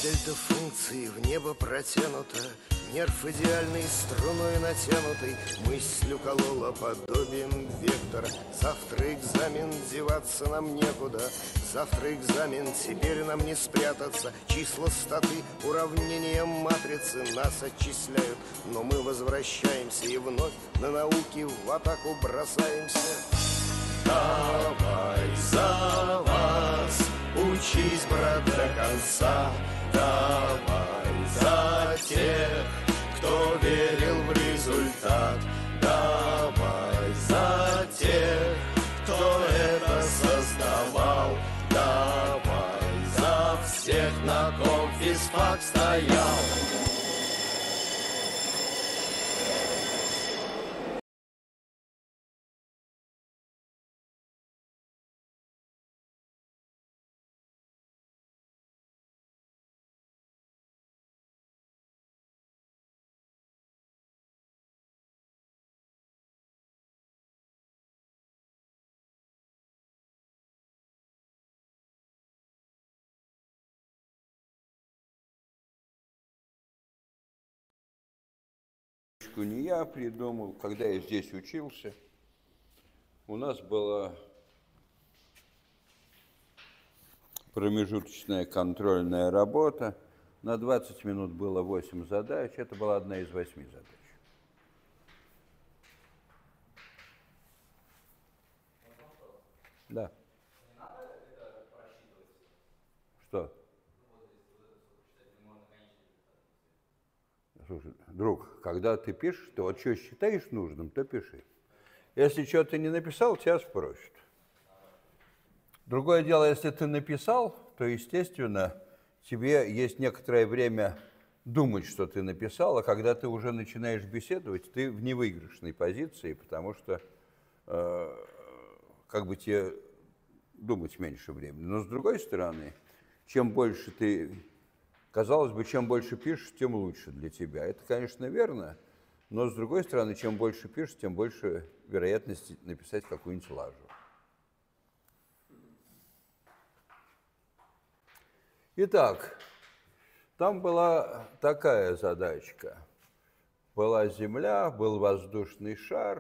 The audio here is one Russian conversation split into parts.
дельта-функции в небо протянута, нерв идеальной струной натянутый, мысль уколола подобием вектора. Завтра экзамен, деваться нам некуда. Завтра экзамен, теперь нам не спрятаться. Числа, статы, уравнения матрицы нас отчисляют, но мы возвращаемся и вновь на науки в атаку бросаемся. Давай за вас, учись, брат, до конца. Давай за тех, кто верил в результат. Давай за тех, кто это создавал. Давай за всех, на ком физфак стоял. Не я придумал, когда я здесь учился, у нас была промежуточная контрольная работа, на 20 минут было 8 задач, это была одна из 8 задач. Да. Не надо это просчитывать? Что? Слушай, друг, когда ты пишешь, ты вот что считаешь нужным, то пиши. Если что-то не написал, тебя спросят. Другое дело, если ты написал, то, естественно, тебе есть некоторое время думать, что ты написал, а когда ты уже начинаешь беседовать, ты в невыигрышной позиции, потому что как бы тебе думать меньше времени. Но, с другой стороны, чем больше ты... Казалось бы, чем больше пишешь, тем лучше для тебя. Это, конечно, верно, но, с другой стороны, чем больше пишешь, тем больше вероятности написать какую-нибудь лажу. Итак, там была такая задачка. Была Земля, был воздушный шар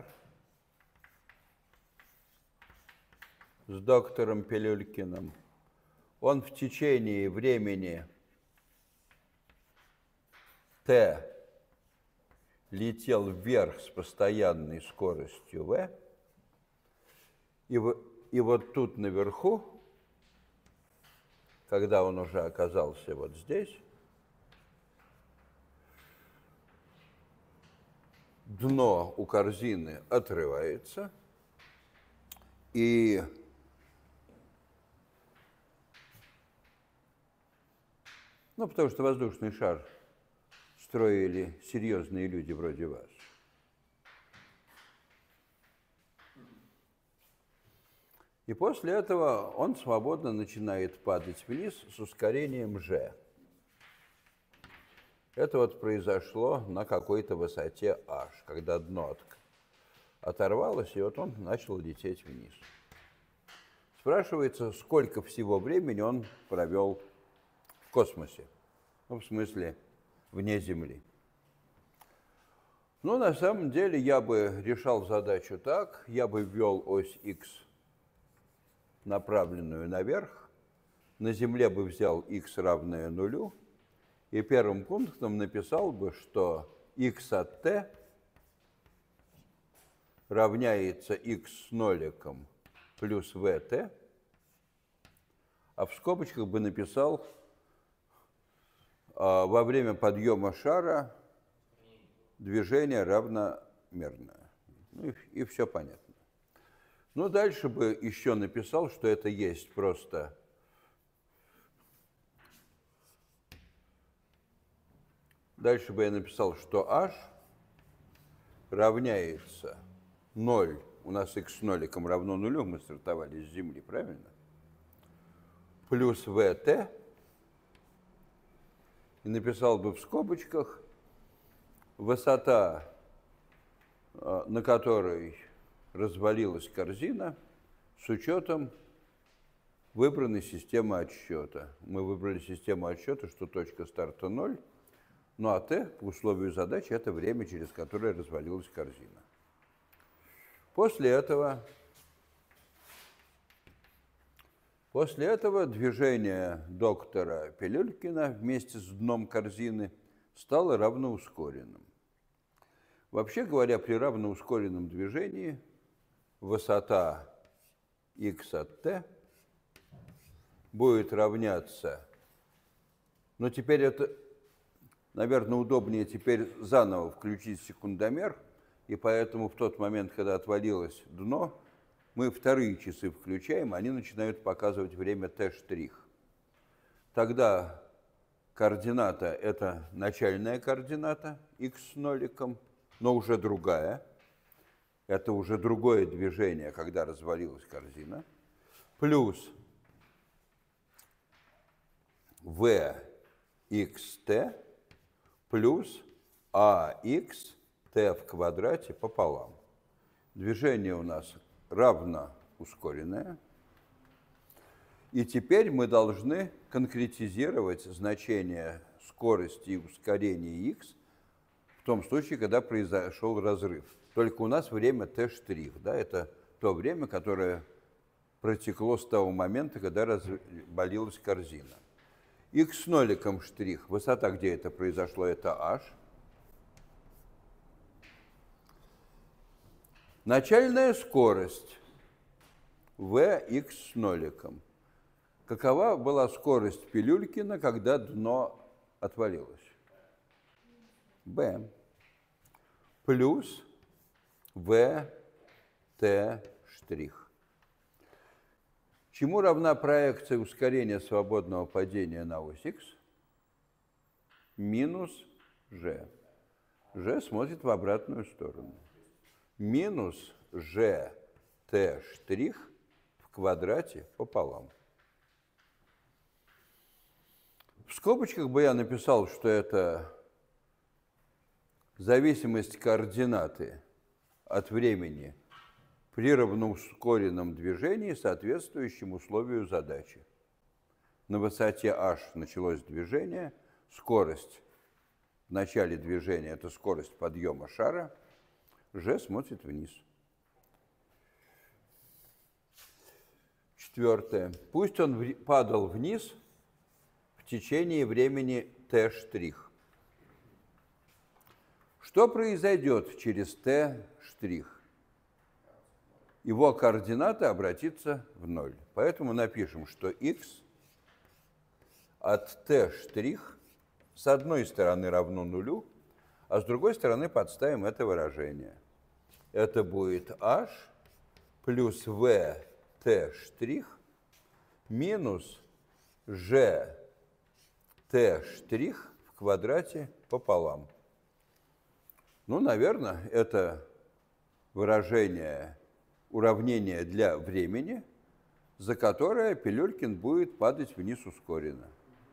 с доктором Пилюлькиным. Он в течение времени Т летел вверх с постоянной скоростью v, и вот тут наверху, когда он уже оказался вот здесь, дно у корзины отрывается, и потому что воздушный шар строили серьезные люди вроде вас. И после этого он свободно начинает падать вниз с ускорением g. Это вот произошло на какой-то высоте h, когда дно оторвалось, и вот он начал лететь вниз. Спрашивается, сколько всего времени он провел в космосе, в смысле вне Земли. На самом деле я бы решал задачу так, я бы ввел ось x, направленную наверх, на Земле бы взял x равное нулю, и первым пунктом написал бы, что x от t равняется x с ноликом плюс vt, а в скобочках бы написал во время подъема шара движение равномерное. И все понятно. Дальше бы еще написал, что это есть просто дальше бы я написал, что h равняется 0. У нас x с ноликом равно нулю, мы стартовали с Земли, правильно? Плюс vt. И написал бы в скобочках высота, на которой развалилась корзина, с учетом выбрана система отсчета. Мы выбрали систему отсчета, что точка старта 0, ну а t по условию задачи это время, через которое развалилась корзина. После этого движение доктора Пилюлькина вместе с дном корзины стало равноускоренным. Вообще говоря, при равноускоренном движении высота x от t будет равняться, но теперь это, наверное, удобнее теперь заново включить секундомер, и поэтому в тот момент, когда отвалилось дно, мы вторые часы включаем, они начинают показывать время t'. Тогда координата – это начальная координата x с ноликом, но уже другая. Это уже другое движение, когда развалилась корзина. Плюс vxt плюс axt в квадрате пополам. Движение у нас равно ускоренное. И теперь мы должны конкретизировать значение скорости и ускорения x в том случае, когда произошел разрыв. Только у нас время t', да, это то время, которое протекло с того момента, когда развалилась корзина. X с ноликом штрих, высота, где это произошло, это h. Начальная скорость Vx с ноликом. Какова была скорость Пилюлькина, когда дно отвалилось? B. Плюс Vt'. Чему равна проекция ускорения свободного падения на ось x? Минус g. G смотрит в обратную сторону. Минус gt' в квадрате пополам. В скобочках бы я написал, что это зависимость координаты от времени при равноускоренном движении, соответствующем условию задачи. На высоте h началось движение, скорость в начале движения – это скорость подъема шара, g смотрит вниз. Четвертое. Пусть он падал вниз в течение времени t'. Что произойдет через t'? Его координата обратится в 0. Поэтому напишем, что x от t' с одной стороны равно нулю, а с другой стороны подставим это выражение. Это будет h плюс vt' минус gt' в квадрате пополам. Ну, наверное, это уравнение для времени, за которое Пилюлькин будет падать вниз ускоренно.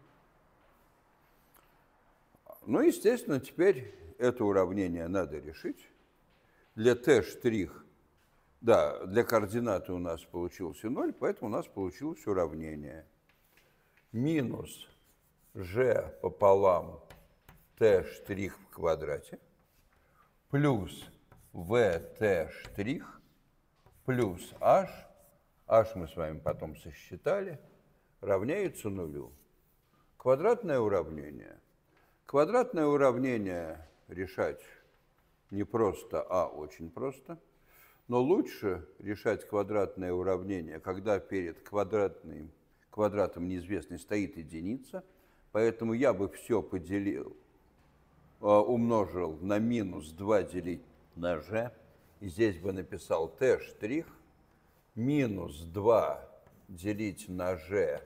Ну, естественно, теперь это уравнение надо решить. Для t', да, для координаты у нас получился 0, поэтому у нас получилось уравнение. Минус g пополам t' в квадрате плюс vt' плюс h мы с вами потом сосчитали, равняется нулю. Квадратное уравнение. Квадратное уравнение решать не просто, а очень просто. Но лучше решать квадратное уравнение, когда перед квадратом неизвестной стоит единица. Поэтому я бы все умножил на минус 2 делить на g. И здесь бы написал t' минус 2 делить на g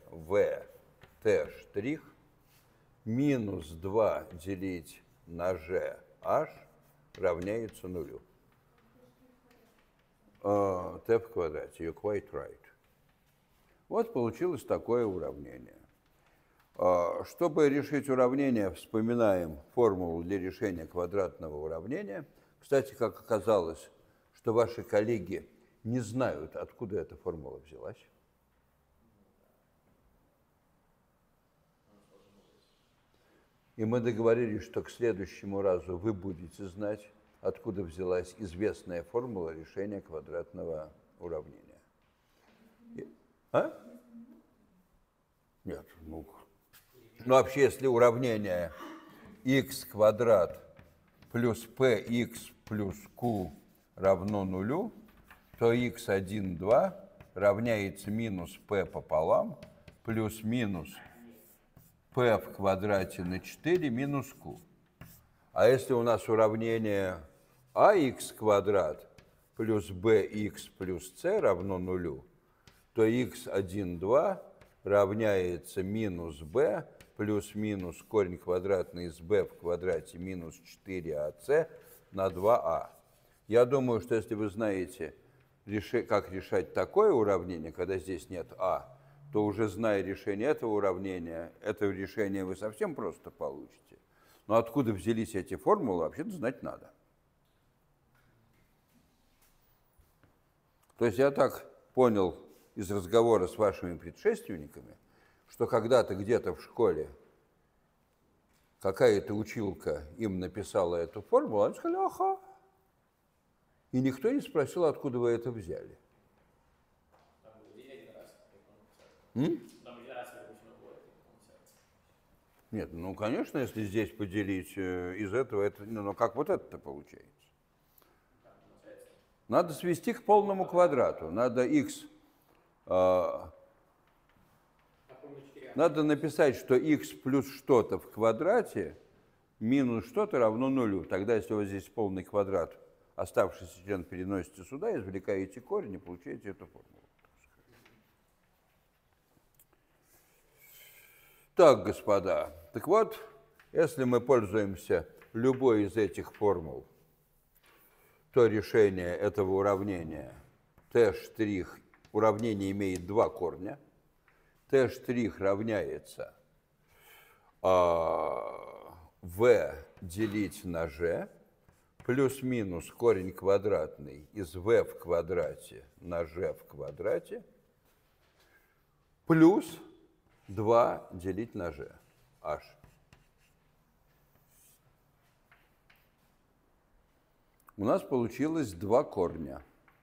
v' минус 2 делить на g h равняется нулю. T в квадрате, you're quite right. Вот получилось такое уравнение. Чтобы решить уравнение, вспоминаем формулу для решения квадратного уравнения. Кстати, как оказалось, что ваши коллеги не знают, откуда эта формула взялась. И мы договорились, что к следующему разу вы будете знать, откуда взялась известная формула решения квадратного уравнения. А? Нет, ну вообще, если уравнение x квадрат плюс px плюс q равно нулю, то x1, 2 равняется минус p пополам плюс-минус p в квадрате на 4 минус q. А если у нас уравнение ax квадрат плюс bx плюс c равно нулю, то x1, 2 равняется минус b плюс-минус корень квадратный из b в квадрате минус 4ac на 2a. Я думаю, что если вы знаете, как решать такое уравнение, когда здесь нет а, то уже зная решение этого уравнения, это решение вы совсем просто получите. Но откуда взялись эти формулы, вообще-то знать надо. То есть я так понял из разговора с вашими предшественниками, что когда-то где-то в школе какая-то училка им написала эту формулу, они сказали, ага. И никто не спросил, откуда вы это взяли. Нет, ну, конечно, если здесь поделить из этого, это, ну, как вот это-то получается? Надо свести к полному квадрату. Надо x... надо написать, что x плюс что-то в квадрате минус что-то равно нулю. Тогда, если у вас здесь полный квадрат, оставшийся член переносите сюда, извлекаете корень и получаете эту формулу. Так, господа, так вот, если мы пользуемся любой из этих формул, то решение этого уравнения t', уравнение имеет два корня, t' равняется v делить на g, плюс-минус корень квадратный из v в квадрате на g в квадрате, плюс 2 делить на g, h. У нас получилось два корня.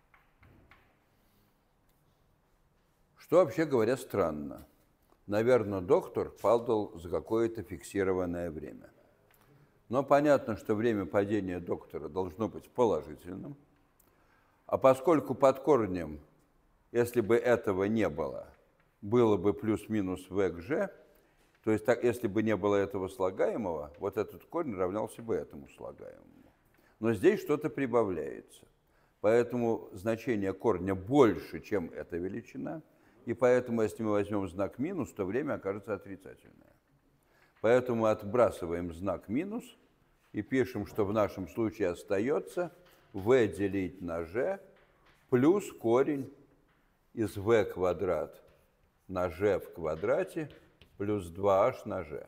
Что, вообще говоря, странно. Наверное, доктор падал за какое-то фиксированное время. Но понятно, что время падения доктора должно быть положительным. А поскольку под корнем, если бы этого не было, было бы плюс-минус v к g, то есть так, если бы не было этого слагаемого, вот этот корень равнялся бы этому слагаемому. Но здесь что-то прибавляется. Поэтому значение корня больше, чем эта величина. И поэтому, если мы возьмем знак минус, то время окажется отрицательное. Поэтому отбрасываем знак минус и пишем, что в нашем случае остается v делить на g плюс корень из v квадрат на g в квадрате плюс 2h на g.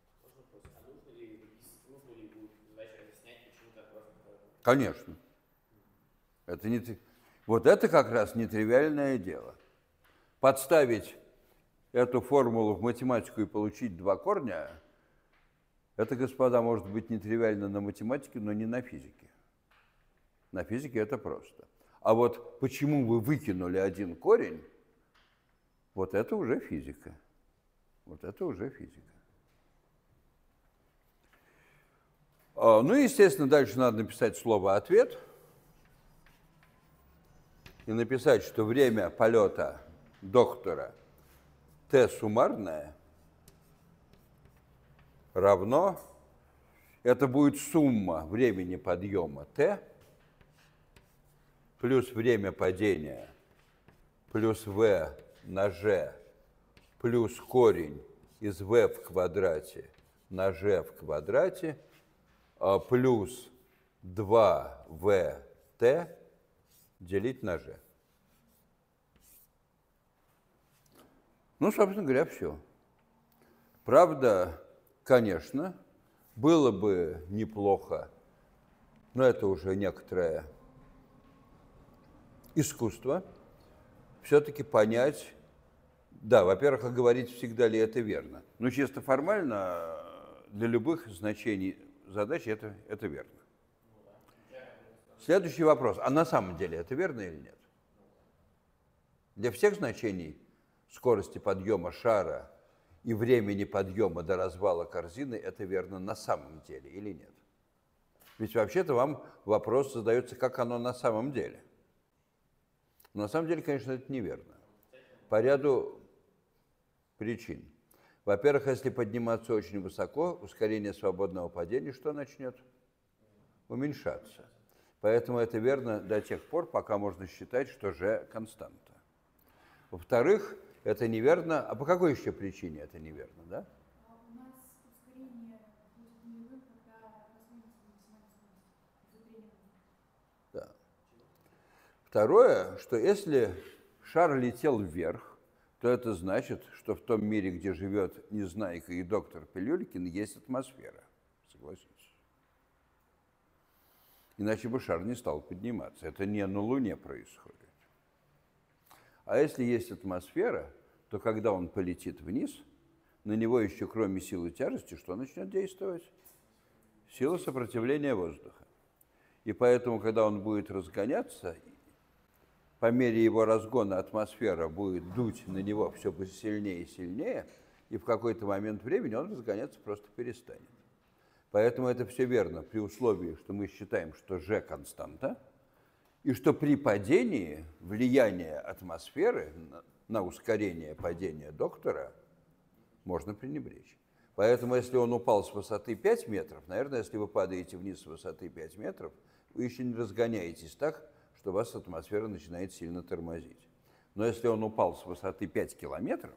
Конечно. Это не... Вот это как раз нетривиальное дело. Подставить эту формулу в математику и получить два корня, это, господа, может быть нетривиально на математике, но не на физике. На физике это просто. А вот почему вы выкинули один корень, вот это уже физика. Вот это уже физика. Ну, естественно, дальше надо написать слово «ответ» и написать, что время полета доктора t суммарное равно, это будет сумма времени подъема t плюс время падения плюс v на g плюс корень из v в квадрате на g в квадрате плюс 2vt делить на g. Ну, собственно говоря, все. Правда, конечно, было бы неплохо, но это уже некоторое искусство, все-таки понять, да, во-первых, говорить, всегда ли это верно. Ну, чисто формально, для любых значений задачи это верно. Следующий вопрос. А на самом деле это верно или нет? Для всех значений скорости подъема шара и времени подъема до развала корзины это верно на самом деле или нет? Ведь вообще-то вам вопрос задается, как оно на самом деле. Но на самом деле, конечно, это неверно. По ряду причин. Во-первых, если подниматься очень высоко, ускорение свободного падения что начнет? Уменьшаться. Поэтому это верно до тех пор, пока можно считать, что G константа. Во-вторых, это неверно. А по какой еще причине это неверно, да? У нас ускорение будет нулевым, когда разгонится максимальная скорость. Да. Второе, что если шар летел вверх, то это значит, что в том мире, где живет Незнайка и доктор Пилюлькин, есть атмосфера. Согласитесь? Иначе бы шар не стал подниматься. Это не на Луне происходит. А если есть атмосфера, то когда он полетит вниз, на него еще кроме силы тяжести, что начнет действовать? Сила сопротивления воздуха. И поэтому, когда он будет разгоняться, по мере его разгона атмосфера будет дуть на него все сильнее и сильнее, и в какой-то момент времени он разгоняться просто перестанет. Поэтому это все верно при условии, что мы считаем, что G константа, и что при падении влияние атмосферы на ускорение падения доктора можно пренебречь. Поэтому если он упал с высоты 5 метров, наверное, если вы падаете вниз с высоты 5 метров, вы еще не разгоняетесь так, что вас атмосфера начинает сильно тормозить. Но если он упал с высоты 5 километров,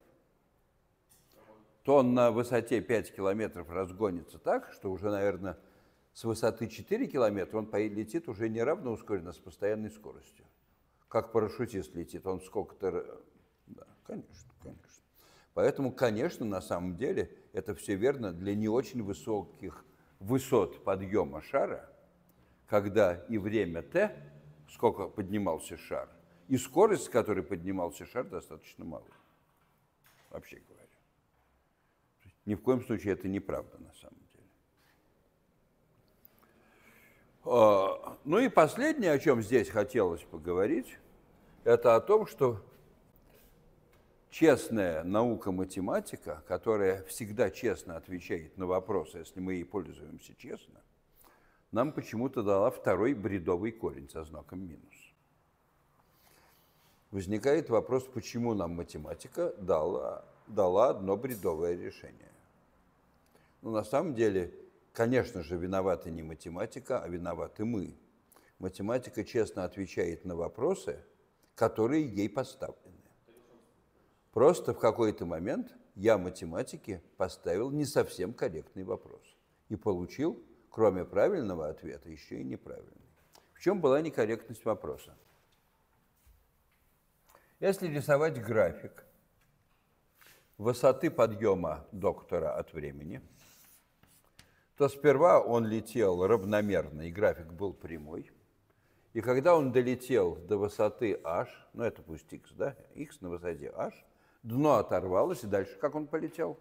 то он на высоте 5 километров разгонится так, что уже, наверное, с высоты 4 километра он летит уже не равноускоренно, а с постоянной скоростью. Как парашютист летит, он сколько-то... Да, конечно, конечно. Поэтому, конечно, на самом деле это все верно для не очень высоких высот подъема шара, когда и время t, сколько поднимался шар, и скорость, с которой поднимался шар, достаточно мало. Вообще говоря. Ни в коем случае это неправда на самом деле. Ну и последнее, о чем здесь хотелось поговорить, это о том, что честная наука-математика, которая всегда честно отвечает на вопросы, если мы ей пользуемся честно, нам почему-то дала второй бредовый корень со знаком минус. Возникает вопрос, почему нам математика дала одно бредовое решение. Ну, на самом деле, конечно же, виновата не математика, а виноваты мы. Математика честно отвечает на вопросы, которые ей поставлены. Просто в какой-то момент я математике поставил не совсем корректный вопрос и получил, кроме правильного ответа, еще и неправильный. В чем была некорректность вопроса? Если рисовать график высоты подъема доктора от времени, то сперва он летел равномерно, и график был прямой. И когда он долетел до высоты h, ну это пусть x, да, x на высоте h, дно оторвалось, и дальше как он полетел?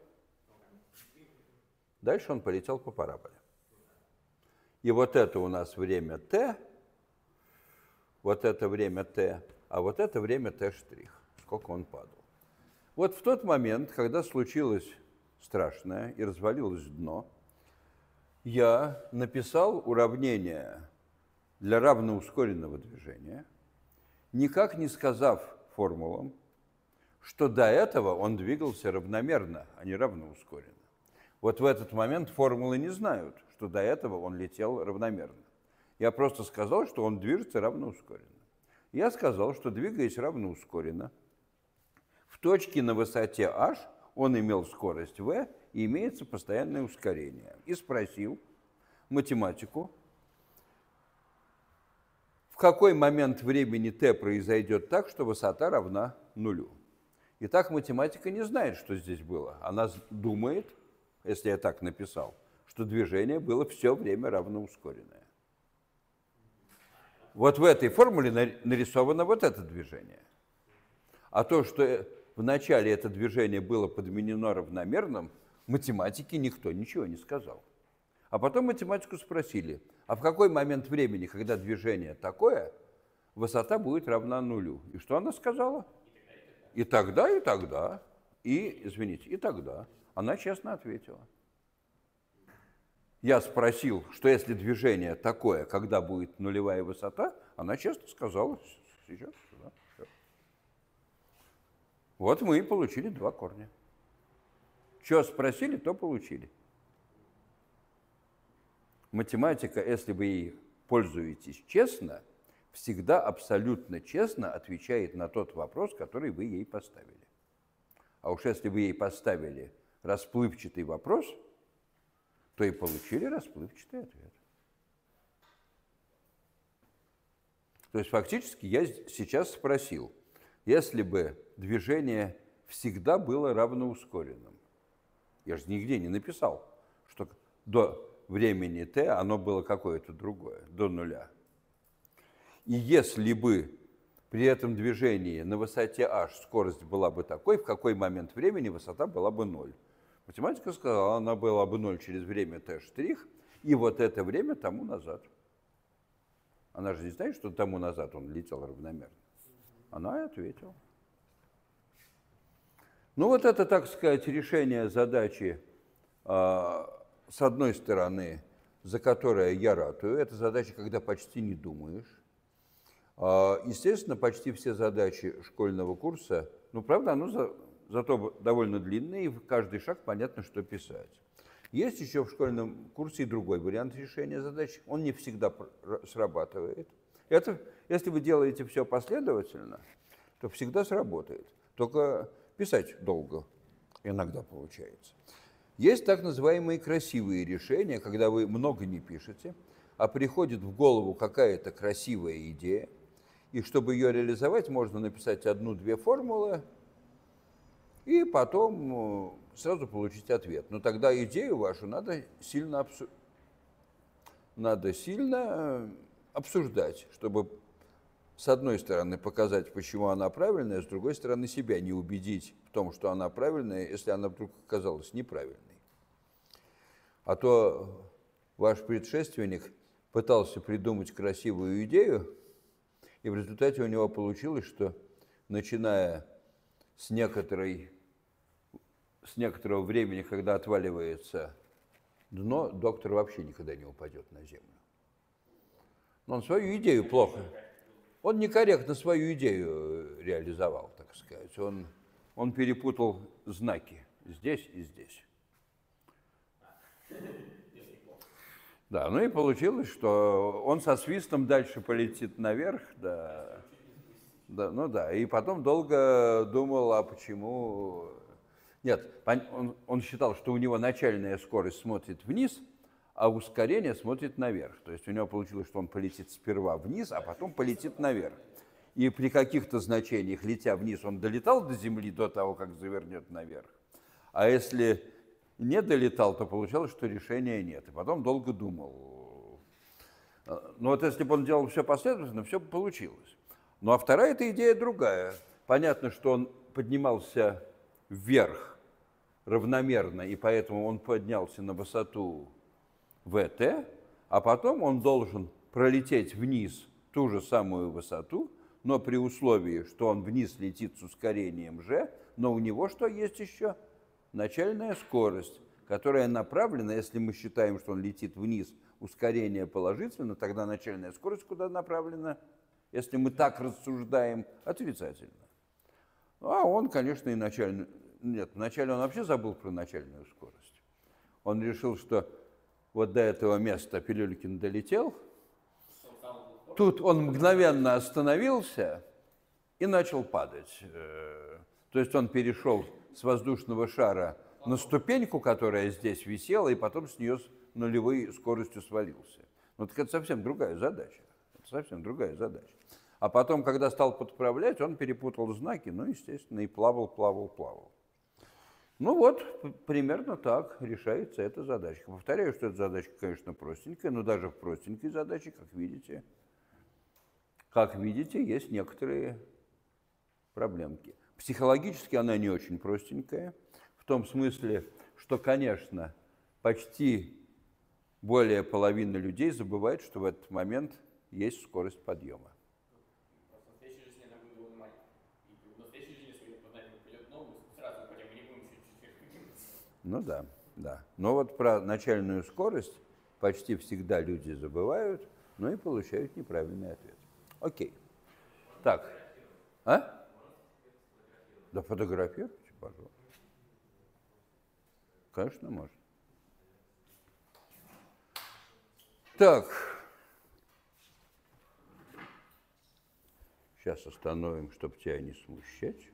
Дальше он полетел по параболе. И вот это у нас время t, вот это время t, а вот это время t', сколько он падал. Вот в тот момент, когда случилось страшное и развалилось дно, я написал уравнение для равноускоренного движения, никак не сказав формулам, что до этого он двигался равномерно, а не равноускоренно. Вот в этот момент формулы не знают, что до этого он летел равномерно. Я просто сказал, что он движется равноускоренно. Я сказал, что, двигаясь равноускоренно, в точке на высоте h он имел скорость v и имеется постоянное ускорение. И спросил математику, в какой момент времени t произойдет так, что высота равна нулю. Итак, математика не знает, что здесь было. Она думает, если я так написал, что движение было все время равноускоренное. Вот в этой формуле нарисовано вот это движение. А то, что вначале это движение было подменено равномерным, Математике никто ничего не сказал. А потом математику спросили, а в какой момент времени, когда движение такое, высота будет равна нулю? И что она сказала? И тогда, и тогда. И, извините, и тогда. Она честно ответила. Я спросил, что если движение такое, когда будет нулевая высота, она честно сказала, сейчас, да, все. Вот мы и получили 2 корня. Что спросили, то получили. Математика, если вы ей пользуетесь честно, всегда абсолютно честно отвечает на тот вопрос, который вы ей поставили. А уж если вы ей поставили расплывчатый вопрос, то и получили расплывчатый ответ. То есть фактически я сейчас спросил, если бы движение всегда было равноускоренным, я же нигде не написал, что до времени t оно было какое-то другое, до нуля. И если бы при этом движении на высоте h скорость была бы такой, в какой момент времени высота была бы 0? Математика сказала, она была бы 0 через время t', и вот это время тому назад. Она же не знает, что тому назад он летел равномерно. Она и ответила. Ну вот это, так сказать, решение задачи, с одной стороны, за которое я ратую. Это задача, когда почти не думаешь. Естественно, почти все задачи школьного курса, ну, правда, оно зато довольно длинное, и в каждый шаг понятно, что писать. Есть еще в школьном курсе и другой вариант решения задач. Он не всегда срабатывает. Это, если вы делаете все последовательно, то всегда сработает. Только писать долго иногда получается. Есть так называемые красивые решения, когда вы много не пишете, а приходит в голову какая-то красивая идея, и чтобы ее реализовать, можно написать 1-2 формулы, и потом сразу получить ответ. Но тогда идею вашу надо сильно обсуждать, чтобы с одной стороны показать, почему она правильная, с другой стороны себя не убедить в том, что она правильная, если она вдруг оказалась неправильной. А то ваш предшественник пытался придумать красивую идею, и в результате у него получилось, что начиная с некоторого времени, когда отваливается дно, доктор вообще никогда не упадет на землю. Но он свою идею плохо. Он некорректно свою идею реализовал, так сказать. Он перепутал знаки здесь и здесь. Да, ну и получилось, что он со свистом дальше полетит наверх, и потом долго думал, а почему... Нет, он считал, что у него начальная скорость смотрит вниз, а ускорение смотрит наверх. То есть у него получилось, что он полетит сперва вниз, а потом полетит наверх. И при каких-то значениях, летя вниз, он долетал до Земли до того, как завернет наверх. А если не долетал, то получалось, что решения нет. И потом долго думал. Но вот если бы он делал все последовательно, все бы получилось. Ну а вторая эта идея другая. Понятно, что он поднимался вверх равномерно, и поэтому он поднялся на высоту ВТ, а потом он должен пролететь вниз ту же самую высоту, но при условии, что он вниз летит с ускорением g, но у него что есть еще? Начальная скорость, которая направлена, если мы считаем, что он летит вниз, ускорение положительно, тогда начальная скорость куда направлена? Если мы так рассуждаем, отрицательно. А он, конечно, и начальную... Нет, вначале он вообще забыл про начальную скорость. Он решил, что вот до этого места Пилюлькин долетел, тут он мгновенно остановился и начал падать. То есть он перешел с воздушного шара на ступеньку, которая здесь висела, и потом с нее с нулевой скоростью свалился. Ну так это совсем другая задача. Это совсем другая задача. А потом, когда стал подправлять, он перепутал знаки, ну, естественно, и плавал. Ну вот, примерно так решается эта задачка. Повторяю, что эта задачка, конечно, простенькая, но даже в простенькой задаче, как видите, есть некоторые проблемки. Психологически она не очень простенькая, В том смысле, что, конечно, почти более половины людей забывают, что в этот момент есть скорость подъема. Просто в настоящей жизни она будет довольно маленькая. И в настоящей жизни, если познание пойдет новым, мы сразу упадем, мы не будем чуть-чуть подниматься. Ну да, да. Но вот про начальную скорость почти всегда люди забывают, ну и получают неправильный ответ. Окей. Так. А? Да фотографируйте, пожалуйста. Конечно, можно. Так. Сейчас остановим, чтобы тебя не смущать.